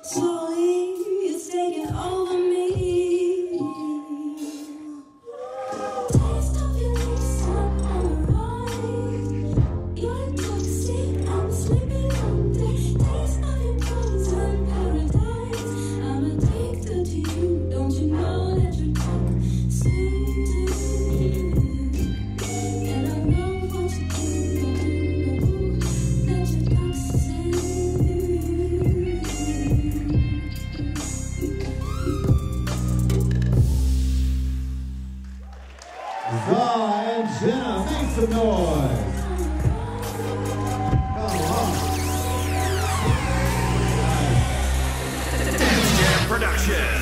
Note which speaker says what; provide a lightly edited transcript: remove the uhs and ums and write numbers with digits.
Speaker 1: Slowly, it's taking over me. Taste of your lips, I'm alright. You're toxic, I'm sleeping under. Taste of your poison paradise. I'm addicted to you. Don't you know that you're toxic? And I know what you do. That you're toxic.
Speaker 2: And Jenna, make some noise. Come on.
Speaker 3: Dance Jam Production.